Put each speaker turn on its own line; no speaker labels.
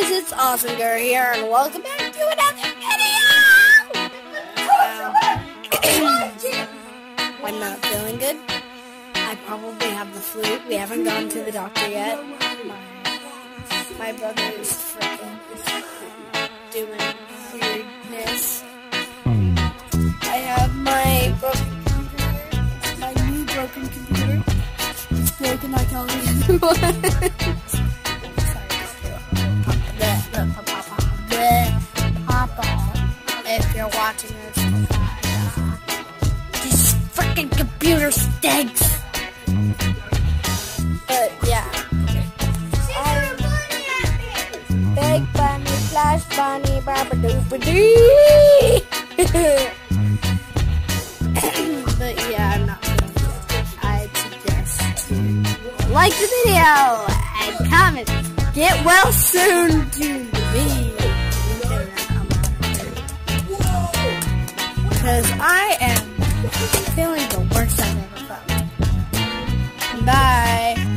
guys, it's Awesome Girl here, and welcome back to another video! I'm not feeling good. I probably have the flu. We haven't gone to the doctor yet. My brother is freaking doing weirdness. I have my broken computer, my new broken computer. It's broken like all the other ones. If you're watching this, this freaking computer stinks. But yeah, Big Bunny, Flash Bunny, Babadoo-ba-dee. But yeah, I'm not feeling good. I'd suggest to like the video and comment. Get well soon to me. Because I am feeling